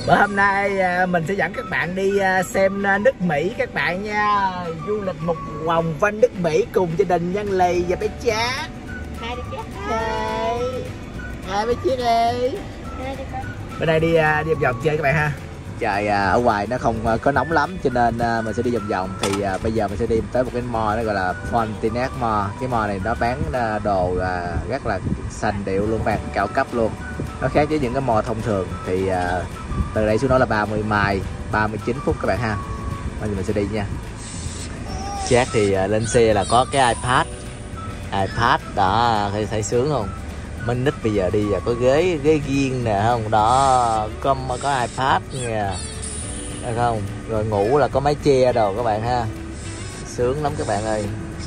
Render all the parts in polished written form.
Bữa hôm nay mình sẽ dẫn các bạn đi xem nước Mỹ các bạn nha. Du lịch một vòng quanh nước Mỹ cùng gia đình Nhân Lì và bé Chát. Hai đứa chết. Hai bé Chát đi. Bữa nay đi vòng chơi các bạn ha. Trời ở ngoài nó không có nóng lắm cho nên mình sẽ đi vòng vòng. Thì bây giờ mình sẽ đi tới một cái mall nó gọi là Fontenac Mall. Cái mall này nó bán đồ rất là sành điệu luôn bạn, cao cấp luôn. Nó khác với những cái mall thông thường. Thì từ đây xuống đó là 30 mile 39 phút các bạn ha. Bây giờ mình sẽ đi nha. Chát thì lên xe là có cái iPad đó, thấy sướng không? Minh Nít bây giờ đi có ghế riêng nè không? Đó, có iPad nha. Thấy không? Rồi ngủ là có mái che đồ các bạn ha. Sướng lắm các bạn ơi.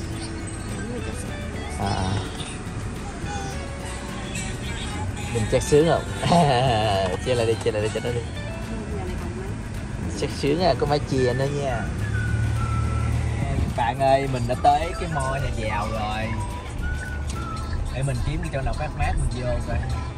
Mình chắc sướng không? Che lại đi cho nó đi. Chắc sướng à, có mái che nữa nha. Bạn ơi, mình đã tới cái mall nhà giàu rồi. Để mình kiếm cái chỗ nào mát mình vô coi.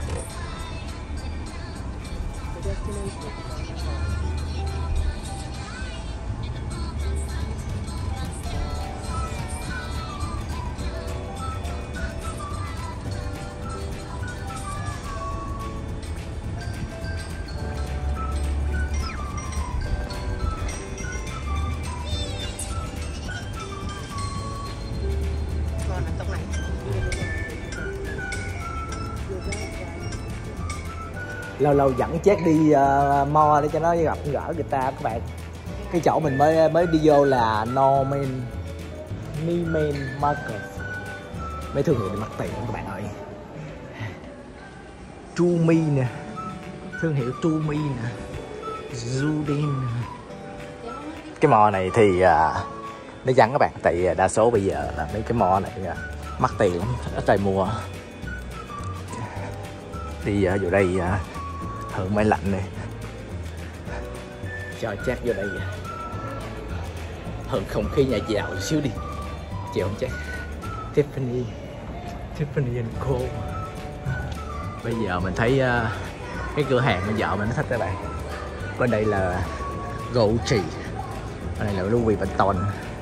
Lâu dẫn Chát đi mall để cho nó gặp gỡ người ta các bạn. Cái chỗ mình mới đi vô là Neiman Marcus. Mấy thương hiệu để mắc tiền các bạn ơi. Tumi nè, thương hiệu Tumi nè, Zudin. Cái mall này thì nó vắng các bạn, tại đa số bây giờ là mấy cái mall này mắc tiền lắm, ít trời mùa. Đi vô đây hưởng máy lạnh này, cho Chát vô đây hưởng không khí nhà giàu xíu đi, chịu không Chát? Tiffany & Co. Bây giờ mình thấy cái cửa hàng của vợ mình nó thích các bạn. Bên đây là Gucci, bên đây là Louis Vuitton.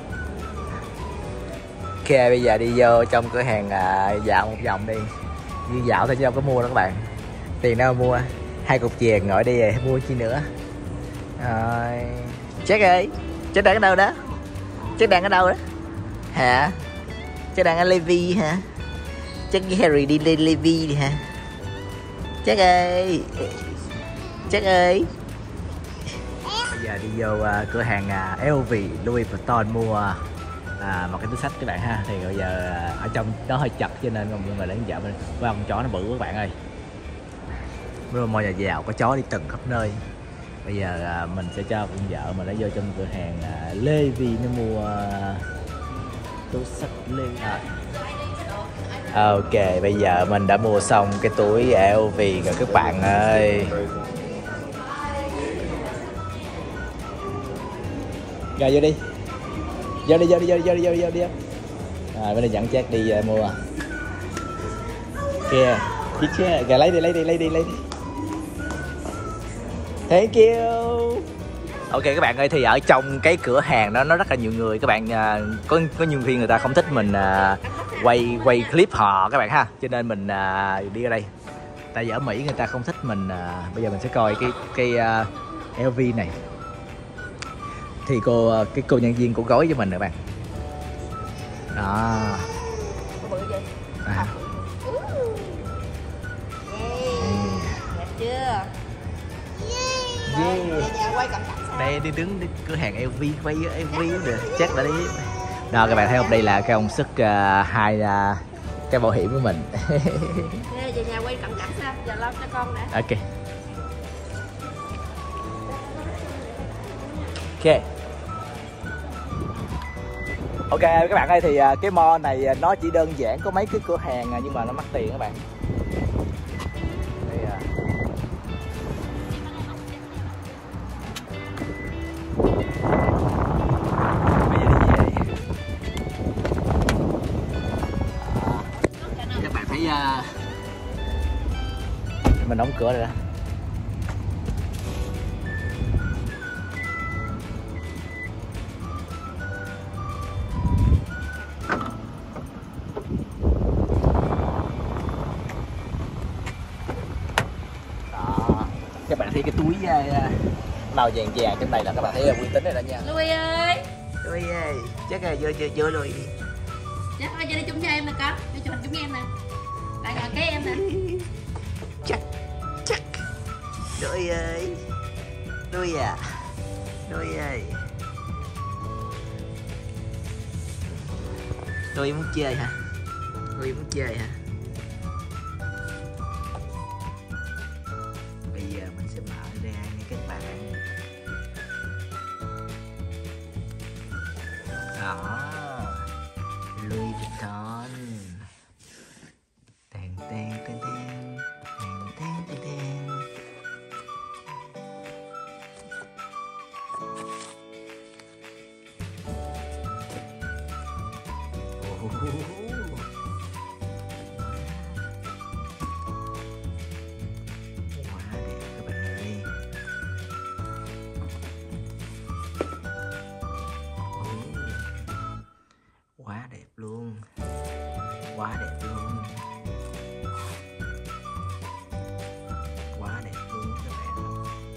Ok, bây giờ đi vô trong cửa hàng dạo một vòng đi. Như dạo thôi chứ không có mua đâu các bạn. Tiền đâu mua, 2 cục vàng ngồi đi rồi mua chi nữa. Rồi Chát ơi, Chát đang ở đâu đó? Chát đang ở đâu đó hả? Chát đang ở Levi hả? Chát với Harry đi lên Levi đi hả? Chát ơi, Chát ơi. Bây giờ đi vô cửa hàng LV Louis Vuitton mua một cái túi xách các bạn ha. Thì bây giờ ở trong đó hơi chật cho nên mình lấy vợ mình với con chó nó bự các bạn ơi. Mới mò nhà giàu có chó đi từng khắp nơi. Bây giờ mình sẽ cho con vợ mình lấy vô trong cửa hàng Levi nó mua túi xách Levi. Ok, bây giờ mình đã mua xong cái túi LV rồi các bạn ơi. Rồi vô đi. Vô đi. Rồi bây giờ dẫn Chát đi mua. Kìa, chiếc xe, rồi lấy đi. Thank you. Ok các bạn ơi, thì ở trong cái cửa hàng đó nó rất là nhiều người các bạn. Có nhân viên người ta không thích mình quay clip họ các bạn ha, cho nên mình đi ở đây. Tại vì ở Mỹ người ta không thích mình. Bây giờ mình sẽ coi cái LV này. Thì cái cô nhân viên của gói với mình nè bạn. Đó. Đẹp chưa? Quay cận cảnh. Đây đi đứng đi cửa hàng LV quay LV được chắc đã đi. Đó các bạn thấy không, đây là cái ông sức hai cái bảo hiểm của mình. Về nhà quay cận cảnh sao? Giờ lo cho con nè. Ok. Ok các bạn ơi, thì cái mall này nó chỉ đơn giản có mấy cái cửa hàng nhưng mà nó mắc tiền các bạn. Các bạn thấy mình đóng cửa rồi đó. Các bạn thấy cái túi màu vàng vàng trong này là các bạn thấy là uy tín này đó nha. Louis ơi. Louis ơi, chắc là vô Louis. Chắc ơi, cho đi chung cho em nè con, đi chụp hình chung với em nè. Lại ngồi kế em nè. Chắc. Louis ơi. Louis à. Louis ơi. Louis muốn chơi hả? Louis muốn chơi hả? Bây giờ mình sẽ mở ra nha các bạn. Đó, Louis Vuitton. Tàn tàn tàn tàn, tàn tàn tàn tàn. Quá đẹp các bạn ơi. Quá đẹp luôn. Quá đẹp luôn. Quá đẹp luôn các bạn.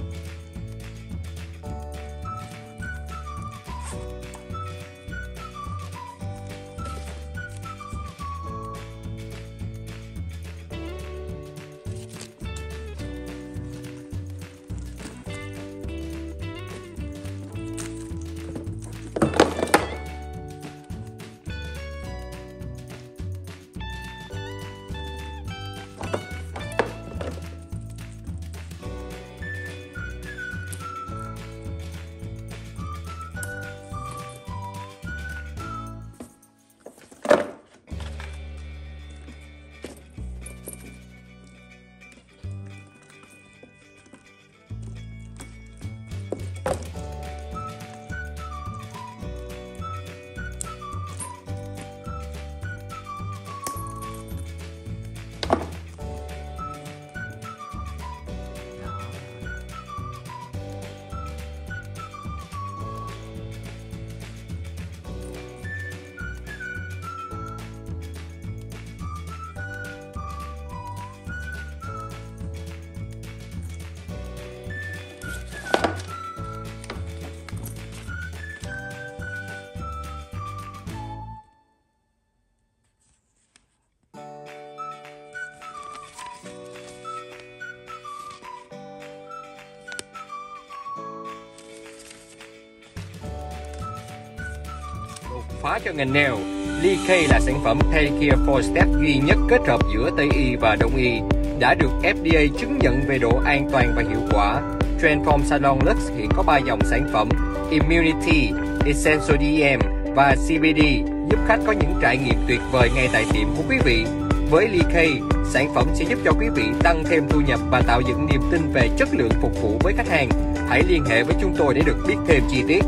Phá cho ngành nail, Lee K là sản phẩm pedicure 4-step duy nhất kết hợp giữa Tây y và Đông y, đã được FDA chứng nhận về độ an toàn và hiệu quả. Transform Salon Lux hiện có 3 dòng sản phẩm Immunity, Essential DM và CBD, giúp khách có những trải nghiệm tuyệt vời ngay tại tiệm của quý vị. Với Lee K, sản phẩm sẽ giúp cho quý vị tăng thêm thu nhập và tạo dựng niềm tin về chất lượng phục vụ với khách hàng. Hãy liên hệ với chúng tôi để được biết thêm chi tiết.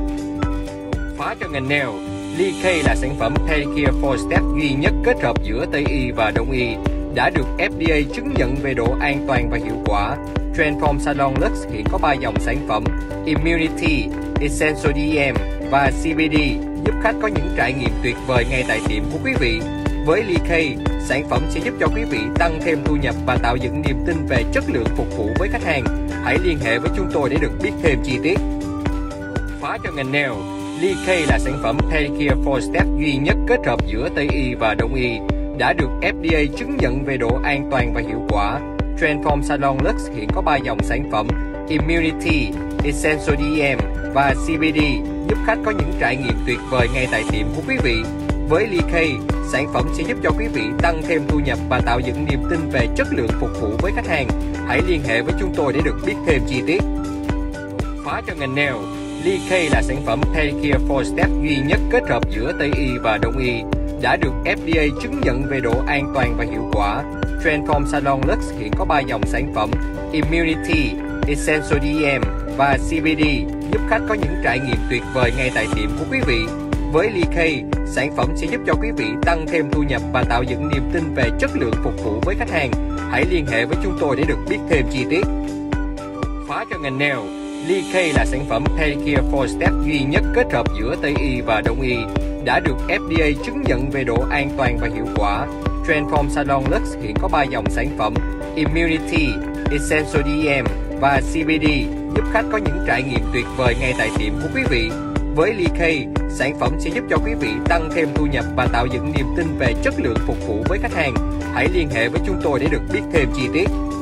Phá cho ngành nail, Lee K là sản phẩm pedicure 4-step duy nhất kết hợp giữa Tây y và Đông y, đã được FDA chứng nhận về độ an toàn và hiệu quả. Transform Salon Lux hiện có 3 dòng sản phẩm Immunity, Essential DM và CBD, giúp khách có những trải nghiệm tuyệt vời ngay tại tiệm của quý vị. Với Lee K, sản phẩm sẽ giúp cho quý vị tăng thêm thu nhập và tạo dựng niềm tin về chất lượng phục vụ với khách hàng. Hãy liên hệ với chúng tôi để được biết thêm chi tiết. Phá cho ngành nail, Lee K là sản phẩm pedicure 4-step duy nhất kết hợp giữa Tây y và Đông y, đã được FDA chứng nhận về độ an toàn và hiệu quả. Transform Salon Lux hiện có 3 dòng sản phẩm Immunity, Essential DM và CBD, giúp khách có những trải nghiệm tuyệt vời ngay tại tiệm của quý vị. Với Lee K, sản phẩm sẽ giúp cho quý vị tăng thêm thu nhập và tạo dựng niềm tin về chất lượng phục vụ với khách hàng. Hãy liên hệ với chúng tôi để được biết thêm chi tiết. Phá cho ngành nail, Lee K là sản phẩm pedicure 4-step duy nhất kết hợp giữa Tây y và Đông y, đã được FDA chứng nhận về độ an toàn và hiệu quả. Transform Salon Lux hiện có 3 dòng sản phẩm Immunity, Essential DM và CBD, giúp khách có những trải nghiệm tuyệt vời ngay tại tiệm của quý vị. Với Lee K, sản phẩm sẽ giúp cho quý vị tăng thêm thu nhập và tạo dựng niềm tin về chất lượng phục vụ với khách hàng. Hãy liên hệ với chúng tôi để được biết thêm chi tiết. Phá cho ngành nail, Lee K là sản phẩm pedicure 4-step duy nhất kết hợp giữa Tây y và Đông y, đã được FDA chứng nhận về độ an toàn và hiệu quả. Transform Salon Lux hiện có 3 dòng sản phẩm Immunity, Essential DM và CBD giúp khách có những trải nghiệm tuyệt vời ngay tại tiệm của quý vị. Với Lee K, sản phẩm sẽ giúp cho quý vị tăng thêm thu nhập và tạo dựng niềm tin về chất lượng phục vụ với khách hàng. Hãy liên hệ với chúng tôi để được biết thêm chi tiết.